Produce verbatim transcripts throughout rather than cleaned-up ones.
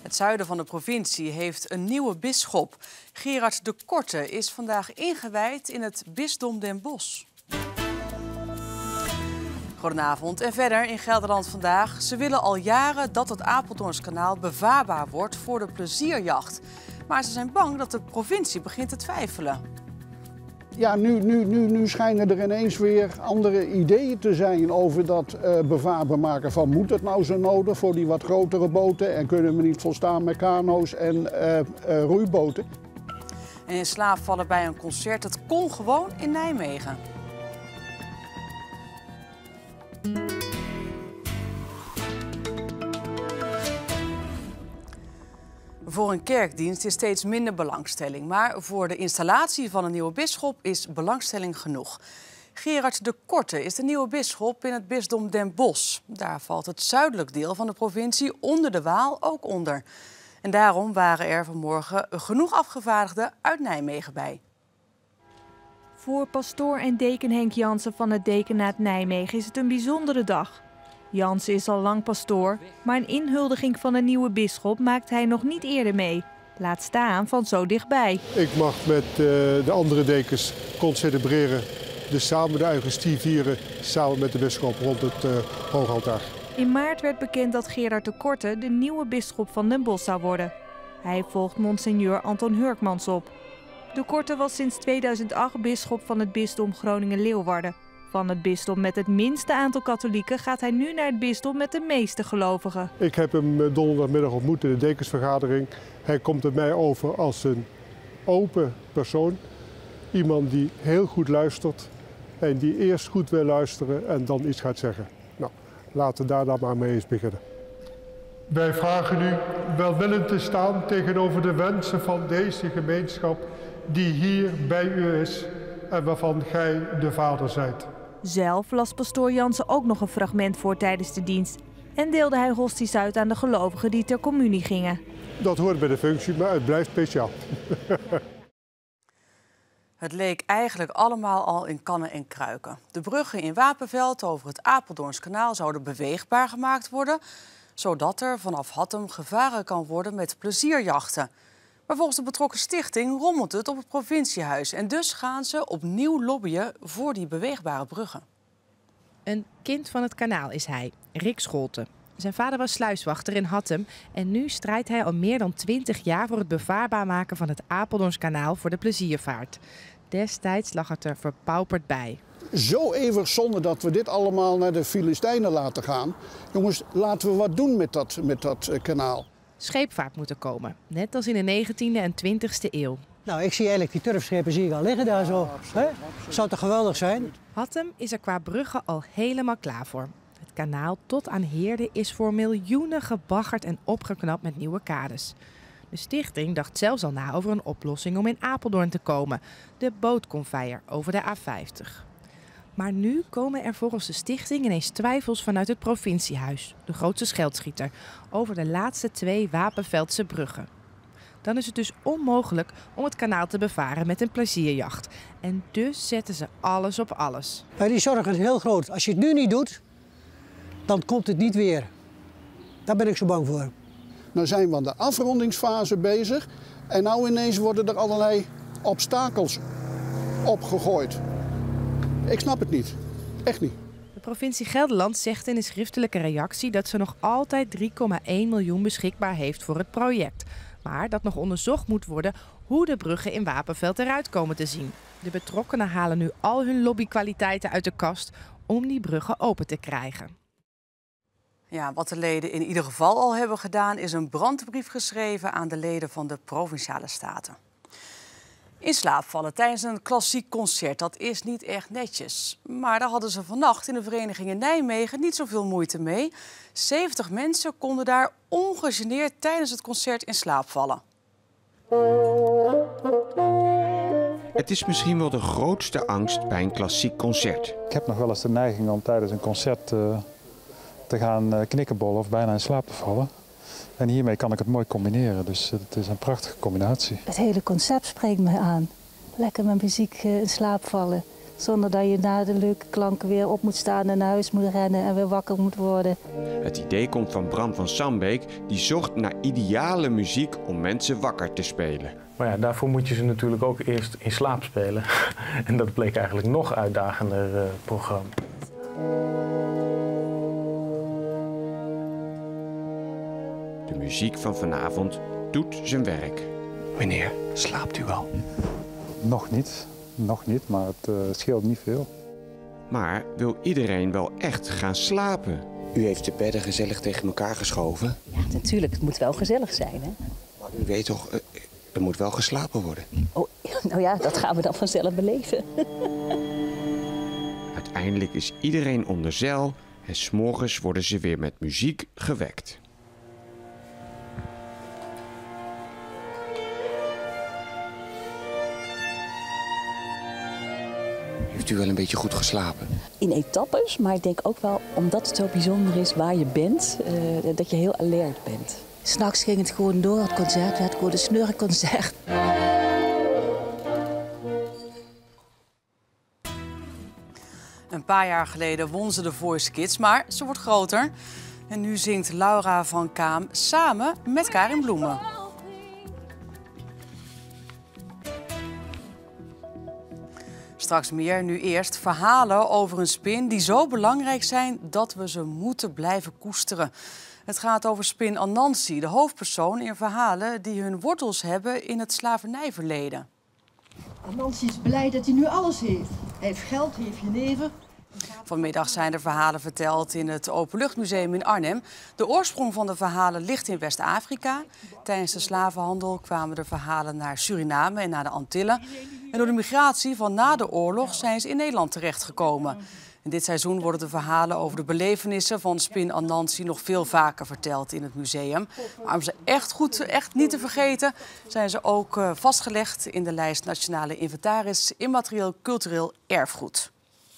Het zuiden van de provincie heeft een nieuwe bisschop. Gerard de Korte is vandaag ingewijd in het bisdom Den Bosch. Goedenavond en verder in Gelderland vandaag. Ze willen al jaren dat het Apeldoornskanaal bevaarbaar wordt voor de plezierjacht. Maar ze zijn bang dat de provincie begint te twijfelen. Ja, nu, nu, nu, nu schijnen er ineens weer andere ideeën te zijn over dat uh, bevaarbaar maken van moet het nou zo nodig voor die wat grotere boten en kunnen we niet volstaan met kano's en uh, uh, roeiboten. En in slaap vallen bij een concert, het kon gewoon in Nijmegen. Voor een kerkdienst is steeds minder belangstelling. Maar voor de installatie van een nieuwe bisschop is belangstelling genoeg. Gerard de Korte is de nieuwe bisschop in het bisdom Den Bosch. Daar valt het zuidelijk deel van de provincie onder de Waal ook onder. En daarom waren er vanmorgen genoeg afgevaardigden uit Nijmegen bij. Voor pastoor en deken Henk Jansen van het dekenaat Nijmegen is het een bijzondere dag. Jansen is al lang pastoor, maar een inhuldiging van een nieuwe bisschop maakt hij nog niet eerder mee. Laat staan van zo dichtbij. Ik mag met uh, de andere dekens concelebreren, dus samen de Eucharistie vieren, samen met de bisschop rond het uh, hoogaltaar. In maart werd bekend dat Gerard de Korte de nieuwe bisschop van Den Bosch zou worden. Hij volgt monseigneur Anton Hurkmans op. De Korte was sinds tweeduizend acht bisschop van het bisdom Groningen-Leeuwarden. Van het bisdom met het minste aantal katholieken gaat hij nu naar het bisdom met de meeste gelovigen. Ik heb hem donderdagmiddag ontmoet in de dekensvergadering. Hij komt bij mij over als een open persoon. Iemand die heel goed luistert en die eerst goed wil luisteren en dan iets gaat zeggen. Nou, laten we daar dan maar mee eens beginnen. Wij vragen u welwillend te staan tegenover de wensen van deze gemeenschap die hier bij u is en waarvan gij de vader zijt. Zelf las pastoor Jansen ook nog een fragment voor tijdens de dienst en deelde hij hosties uit aan de gelovigen die ter communie gingen. Dat hoort bij de functie, maar het blijft speciaal. Het leek eigenlijk allemaal al in kannen en kruiken. De bruggen in Wapenveld over het Apeldoornskanaal zouden beweegbaar gemaakt worden, zodat er vanaf Hattem gevaren kan worden met plezierjachten. Maar volgens de betrokken stichting rommelt het op het provinciehuis. En dus gaan ze opnieuw lobbyen voor die beweegbare bruggen. Een kind van het kanaal is hij, Rick Scholten. Zijn vader was sluiswachter in Hattem en nu strijdt hij al meer dan twintig jaar voor het bevaarbaar maken van het Apeldoornskanaal voor de pleziervaart. Destijds lag het er verpauperd bij. Zo eeuwig zonde dat we dit allemaal naar de Filistijnen laten gaan. Jongens, laten we wat doen met dat, met dat uh, kanaal. Scheepvaart moet er komen, net als in de negentiende en twintigste eeuw. Nou, ik zie eigenlijk die turfschepen zie ik al liggen daar zo. Hè? Zou toch geweldig zijn? Hattem is er qua bruggen al helemaal klaar voor. Het kanaal tot aan Heerde is voor miljoenen gebaggerd en opgeknapt met nieuwe kades. De stichting dacht zelfs al na over een oplossing om in Apeldoorn te komen. De bootconveyor over de A vijftig. Maar nu komen er volgens de stichting ineens twijfels vanuit het provinciehuis, de grootste geldschieter, over de laatste twee Wapenveldse bruggen. Dan is het dus onmogelijk om het kanaal te bevaren met een plezierjacht. En dus zetten ze alles op alles. Maar die zorg is heel groot. Als je het nu niet doet, dan komt het niet weer. Daar ben ik zo bang voor. Nou zijn we aan de afrondingsfase bezig en nou ineens worden er allerlei obstakels opgegooid. Ik snap het niet. Echt niet. De provincie Gelderland zegt in een schriftelijke reactie dat ze nog altijd drie komma één miljoen beschikbaar heeft voor het project. Maar dat nog onderzocht moet worden hoe de bruggen in Wapenveld eruit komen te zien. De betrokkenen halen nu al hun lobbykwaliteiten uit de kast om die bruggen open te krijgen. Ja, wat de leden in ieder geval al hebben gedaan is een brandbrief geschreven aan de leden van de Provinciale Staten. In slaap vallen tijdens een klassiek concert, dat is niet echt netjes. Maar daar hadden ze vannacht in de vereniging in Nijmegen niet zoveel moeite mee. zeventig mensen konden daar ongegeneerd tijdens het concert in slaap vallen. Het is misschien wel de grootste angst bij een klassiek concert. Ik heb nog wel eens de neiging om tijdens een concert uh, te gaan uh, knikkenbollen of bijna in slaap te vallen. En hiermee kan ik het mooi combineren, dus het is een prachtige combinatie. Het hele concept spreekt me aan. Lekker met muziek in slaap vallen. Zonder dat je na de leuke klanken weer op moet staan en naar huis moet rennen en weer wakker moet worden. Het idee komt van Bram van Sambeek, die zocht naar ideale muziek om mensen wakker te spelen. Maar ja, daarvoor moet je ze natuurlijk ook eerst in slaap spelen. En dat bleek eigenlijk nog uitdagender uh, programma. De muziek van vanavond doet zijn werk. Meneer, slaapt u al? Nog niet, nog niet, maar het uh, scheelt niet veel. Maar wil iedereen wel echt gaan slapen? U heeft de bedden gezellig tegen elkaar geschoven. Ja, natuurlijk, het moet wel gezellig zijn, hè? Maar u weet toch, uh, er moet wel geslapen worden. Oh, nou ja, dat gaan we dan vanzelf beleven. Uiteindelijk is iedereen onder zeil en 's morgens worden ze weer met muziek gewekt. Heeft u wel een beetje goed geslapen? In etappes, maar ik denk ook wel omdat het zo bijzonder is waar je bent, uh, dat je heel alert bent. 'S Nachts ging het gewoon door, het concert werd gewoon een snurkconcert. Een paar jaar geleden won ze de Voice Kids, maar ze wordt groter. En nu zingt Laura van Kaam samen met Karin Bloemen. Straks meer, nu eerst verhalen over een spin die zo belangrijk zijn dat we ze moeten blijven koesteren. Het gaat over spin Anansi, de hoofdpersoon in verhalen die hun wortels hebben in het slavernijverleden. Anansi is blij dat hij nu alles heeft. Hij heeft geld, hij heeft jenever. Vanmiddag zijn er verhalen verteld in het Openluchtmuseum in Arnhem. De oorsprong van de verhalen ligt in West-Afrika. Tijdens de slavenhandel kwamen de verhalen naar Suriname en naar de Antillen. En door de migratie van na de oorlog zijn ze in Nederland terechtgekomen. En dit seizoen worden de verhalen over de belevenissen van spin Anansi nog veel vaker verteld in het museum. Maar om ze echt goed, echt niet te vergeten, zijn ze ook vastgelegd in de lijst Nationale Inventaris Immaterieel Cultureel Erfgoed.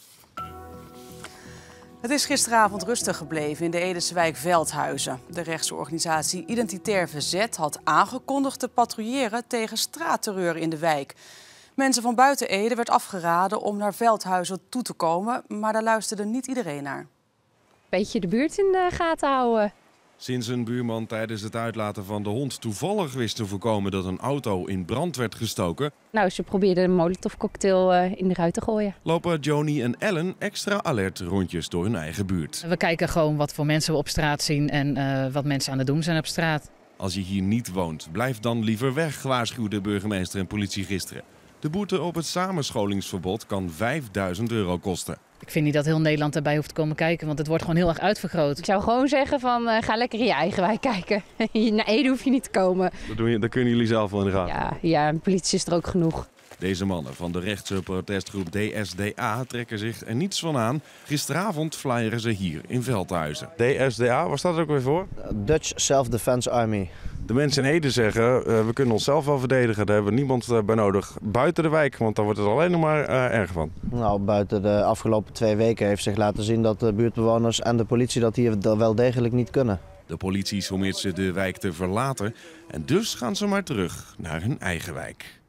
Het is gisteravond rustig gebleven in de Edese wijk Veldhuizen. De rechtse organisatie Identitair Verzet had aangekondigd te patrouilleren tegen straatterreur in de wijk. Mensen van buiten Ede werd afgeraden om naar Veldhuizen toe te komen, maar daar luisterde niet iedereen naar. Beetje de buurt in de gaten houden. Sinds een buurman tijdens het uitlaten van de hond toevallig wist te voorkomen dat een auto in brand werd gestoken. Nou, ze probeerden een molotovcocktail uh, in de ruit te gooien. Lopen Joni en Ellen extra alert rondjes door hun eigen buurt. We kijken gewoon wat voor mensen we op straat zien en uh, wat mensen aan het doen zijn op straat. Als je hier niet woont, blijf dan liever weg, waarschuwde burgemeester en politie gisteren. De boete op het samenscholingsverbod kan vijfduizend euro kosten. Ik vind niet dat heel Nederland erbij hoeft te komen kijken, want het wordt gewoon heel erg uitvergroot. Ik zou gewoon zeggen van uh, ga lekker in je eigen wijk kijken. Naar Ede hoef je niet te komen. Dat, doen je, dat kunnen jullie zelf wel in de gaten. Ja, ja, de politie is er ook genoeg. Deze mannen van de rechtse protestgroep D S D A trekken zich er niets van aan. Gisteravond flyeren ze hier in Veldhuizen. D S D A, waar staat het ook weer voor? Dutch Self-Defense Army. De mensen in Ede zeggen, uh, we kunnen onszelf wel verdedigen. Daar hebben we niemand uh, bij nodig buiten de wijk, want daar wordt het alleen nog maar uh, erg van. Nou, buiten de afgelopen twee weken heeft zich laten zien dat de buurtbewoners en de politie dat hier wel degelijk niet kunnen. De politie sommeert ze de wijk te verlaten en dus gaan ze maar terug naar hun eigen wijk.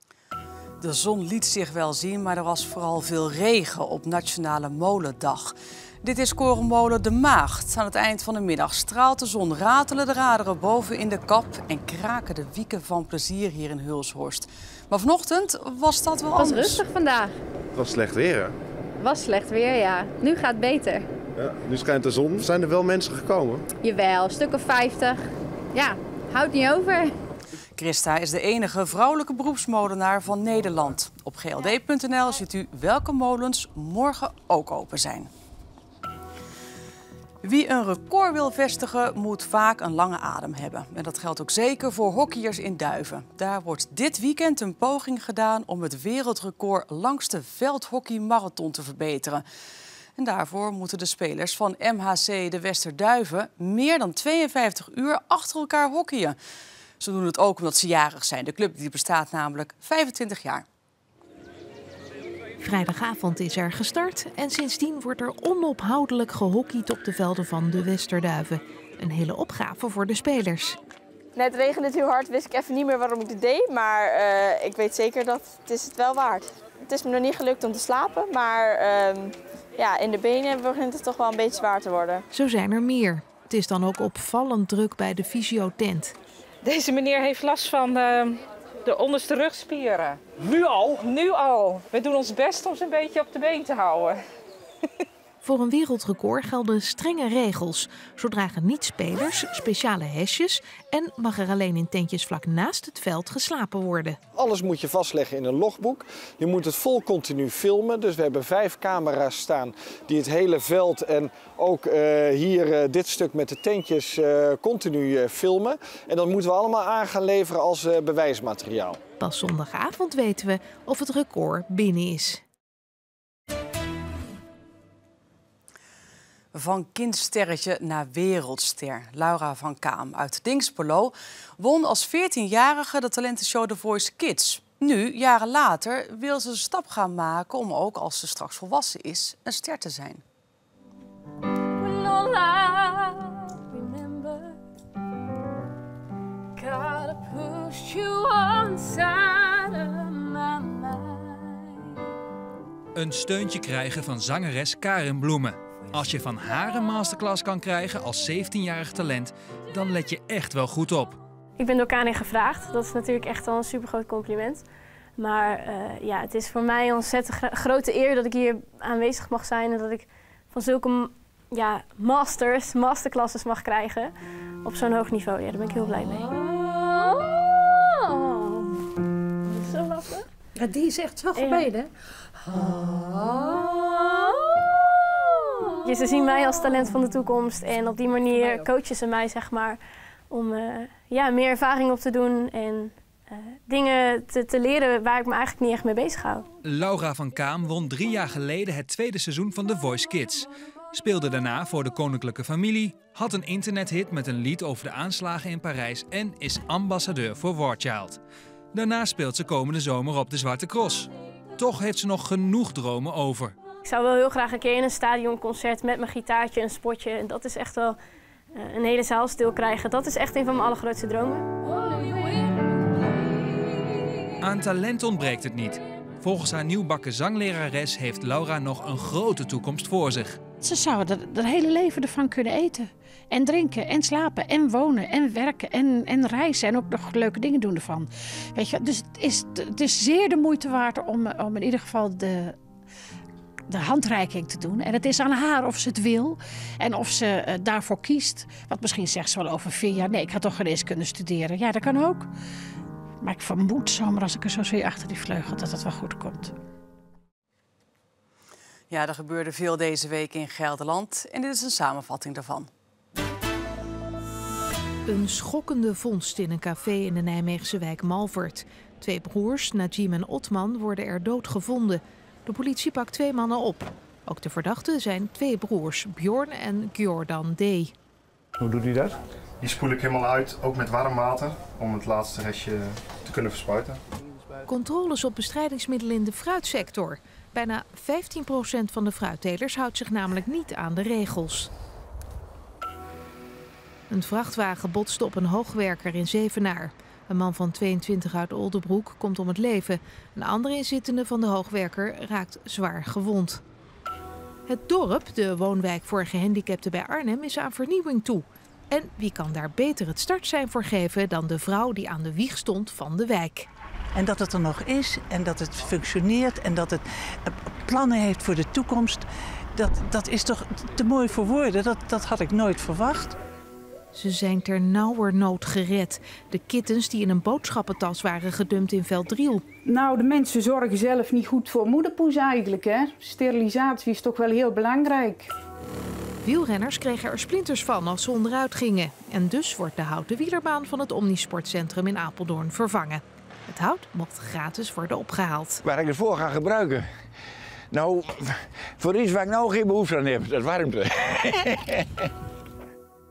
De zon liet zich wel zien, maar er was vooral veel regen op Nationale Molendag. Dit is korenmolen De Maagd. Aan het eind van de middag straalt de zon, ratelen de raderen boven in de kap en kraken de wieken van plezier hier in Hulshorst. Maar vanochtend was dat wel anders. Het was rustig vandaag. Het was slecht weer, hè? Het was slecht weer, ja. Nu gaat het beter. Ja, nu schijnt de zon. Zijn er wel mensen gekomen? Jawel, een stuk of vijftig. Ja, houdt niet over. Christa is de enige vrouwelijke beroepsmolenaar van Nederland. Op G L D punt N L ziet u welke molens morgen ook open zijn. Wie een record wil vestigen, moet vaak een lange adem hebben. En dat geldt ook zeker voor hockeyers in Duiven. Daar wordt dit weekend een poging gedaan om het wereldrecord langste veldhockeymarathon te verbeteren. En daarvoor moeten de spelers van M H C de Westerduiven meer dan tweeënvijftig uur achter elkaar hockeyen. Ze doen het ook omdat ze jarig zijn. De club die bestaat namelijk vijfentwintig jaar. Vrijdagavond is er gestart en sindsdien wordt er onophoudelijk gehockeyd op de velden van de Westerduiven. Een hele opgave voor de spelers. Net regende het heel hard, wist ik even niet meer waarom ik het deed. Maar uh, ik weet zeker dat het is het wel waard. Het is me nog niet gelukt om te slapen, maar uh, ja, in de benen begint het toch wel een beetje zwaar te worden. Zo zijn er meer. Het is dan ook opvallend druk bij de fysiotent. Deze meneer heeft last van uh, de onderste rugspieren. Nu al? Nu al. We doen ons best om ze een beetje op de been te houden. Voor een wereldrecord gelden strenge regels. Zo dragen niet-spelers speciale hesjes en mag er alleen in tentjes vlak naast het veld geslapen worden. Alles moet je vastleggen in een logboek. Je moet het vol continu filmen. Dus we hebben vijf camera's staan die het hele veld en ook uh, hier uh, dit stuk met de tentjes uh, continu uh, filmen. En dat moeten we allemaal aan gaan leveren als uh, bewijsmateriaal. Pas zondagavond weten we of het record binnen is. Van kindsterretje naar wereldster. Laura van Kaam uit Dinxperlo won als veertienjarige de talentenshow The Voice Kids. Nu, jaren later, wil ze een stap gaan maken om ook als ze straks volwassen is een ster te zijn. Een steuntje krijgen van zangeres Karin Bloemen. Als je van haar een masterclass kan krijgen als zeventienjarig talent, dan let je echt wel goed op. Ik ben door Karin gevraagd. Dat is natuurlijk echt al een supergroot compliment. Maar uh, ja, het is voor mij een ontzettend grote eer dat ik hier aanwezig mag zijn en dat ik van zulke ja, masters, masterclasses mag krijgen op zo'n hoog niveau. Ja, daar ben ik heel blij mee. Oh, zo lachen. Ja, die is echt zo gemeen, hè? Ja, ze zien mij als talent van de toekomst en op die manier coachen ze mij, zeg maar, om uh, ja, meer ervaring op te doen en uh, dingen te, te leren waar ik me eigenlijk niet echt mee bezig hou. Laura van Kaam won drie jaar geleden het tweede seizoen van The Voice Kids. Speelde daarna voor de koninklijke familie, had een internethit met een lied over de aanslagen in Parijs en is ambassadeur voor War Child. Daarna speelt ze komende zomer op de Zwarte Cross. Toch heeft ze nog genoeg dromen over. Ik zou wel heel graag een keer in een stadionconcert met mijn gitaartje, een spotje. En dat is echt wel uh, een hele zaal stil krijgen. Dat is echt een van mijn allergrootste dromen. Aan talent ontbreekt het niet. Volgens haar nieuwbakken zanglerares heeft Laura nog een grote toekomst voor zich. Ze zou het hele leven ervan kunnen eten. En drinken, en slapen, en wonen, en werken, en, en reizen. En ook nog leuke dingen doen ervan. Weet je, dus het is, het is zeer de moeite waard om, om in ieder geval de... de handreiking te doen. En het is aan haar of ze het wil en of ze uh, daarvoor kiest. Want misschien zegt ze wel over vier jaar, nee, ik had toch geen eens kunnen studeren. Ja, dat kan ook. Maar ik vermoed zomaar als ik er zo zie achter die vleugel dat het wel goed komt. Ja, er gebeurde veel deze week in Gelderland en dit is een samenvatting daarvan. Een schokkende vondst in een café in de Nijmeegse wijk Malvert. Twee broers, Najim en Otman, worden er dood gevonden. De politie pakt twee mannen op. Ook de verdachten zijn twee broers, Bjorn en Gjordan D. Hoe doet hij dat? Die spoel ik helemaal uit, ook met warm water, om het laatste restje te kunnen verspuiten. Controles op bestrijdingsmiddelen in de fruitsector. Bijna vijftien procent van de fruittelers houdt zich namelijk niet aan de regels. Een vrachtwagen botste op een hoogwerker in Zevenaar. Een man van tweeëntwintig uit Oldebroek komt om het leven. Een andere inzittende van de hoogwerker raakt zwaar gewond. Het dorp, de woonwijk voor gehandicapten bij Arnhem, is aan vernieuwing toe. En wie kan daar beter het startsein voor geven dan de vrouw die aan de wieg stond van de wijk. En dat het er nog is en dat het functioneert en dat het plannen heeft voor de toekomst. Dat, dat is toch te mooi voor woorden. Dat, dat had ik nooit verwacht. Ze zijn ternauwernood gered. De kittens die in een boodschappentas waren gedumpt in Velddriel. Nou, de mensen zorgen zelf niet goed voor moederpoes eigenlijk, hè. Sterilisatie is toch wel heel belangrijk. Wielrenners kregen er splinters van als ze onderuit gingen. En dus wordt de houten wielerbaan van het Omnisportcentrum in Apeldoorn vervangen. Het hout mocht gratis worden opgehaald. Waar ik het voor ga gebruiken? Nou, voor iets waar ik nou geen behoefte aan heb, dat warmte.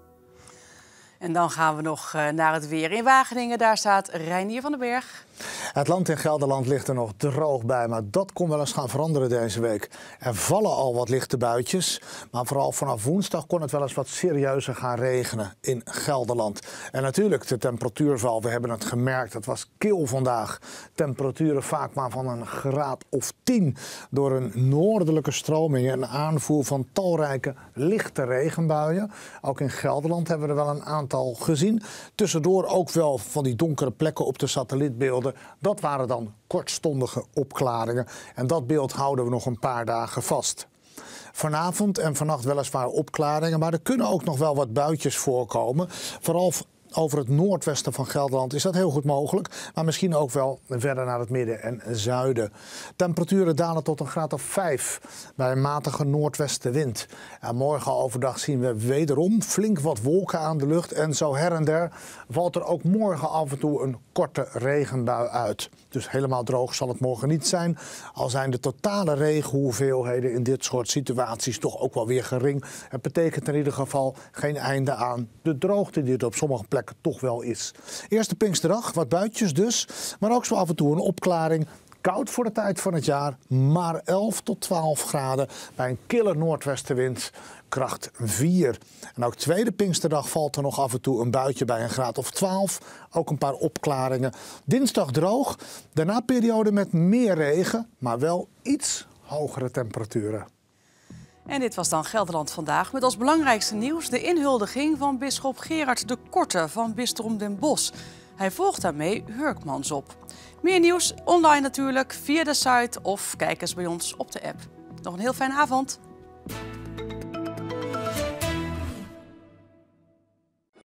En dan gaan we nog naar het weer in Wageningen. Daar staat Reinier van den Berg. Het land in Gelderland ligt er nog droog bij, maar dat kon wel eens gaan veranderen deze week. Er vallen al wat lichte buitjes, maar vooral vanaf woensdag kon het wel eens wat serieuzer gaan regenen in Gelderland. En natuurlijk de temperatuurval, we hebben het gemerkt, het was kil vandaag. Temperaturen vaak maar van een graad of tien door een noordelijke stroming en aanvoer van talrijke lichte regenbuien. Ook in Gelderland hebben we er wel een aantal gezien. Tussendoor ook wel van die donkere plekken op de satellietbeelden. Dat waren dan kortstondige opklaringen. En dat beeld houden we nog een paar dagen vast. Vanavond en vannacht weliswaar opklaringen, maar er kunnen ook nog wel wat buitjes voorkomen. Vooral over het noordwesten van Gelderland is dat heel goed mogelijk, maar misschien ook wel verder naar het midden en zuiden. Temperaturen dalen tot een graad of vijf bij een matige noordwestenwind. En morgen overdag zien we wederom flink wat wolken aan de lucht en zo her en der valt er ook morgen af en toe een korte regenbui uit. Dus helemaal droog zal het morgen niet zijn, al zijn de totale regenhoeveelheden in dit soort situaties toch ook wel weer gering. Het betekent in ieder geval geen einde aan de droogte die er op sommige plekken toch wel is. Eerste Pinksterdag, wat buitjes dus, maar ook zo af en toe een opklaring. Koud voor de tijd van het jaar, maar elf tot twaalf graden bij een kille noordwestenwind, kracht vier. En ook tweede Pinksterdag valt er nog af en toe een buitje bij een graad of twaalf. Ook een paar opklaringen. Dinsdag droog, daarna periode met meer regen, maar wel iets hogere temperaturen. En dit was dan Gelderland Vandaag met als belangrijkste nieuws de inhuldiging van bisschop Gerard de Korte van Bisdom Den Bosch. Hij volgt daarmee Hurkmans op. Meer nieuws online natuurlijk via de site of kijk eens bij ons op de app. Nog een heel fijne avond.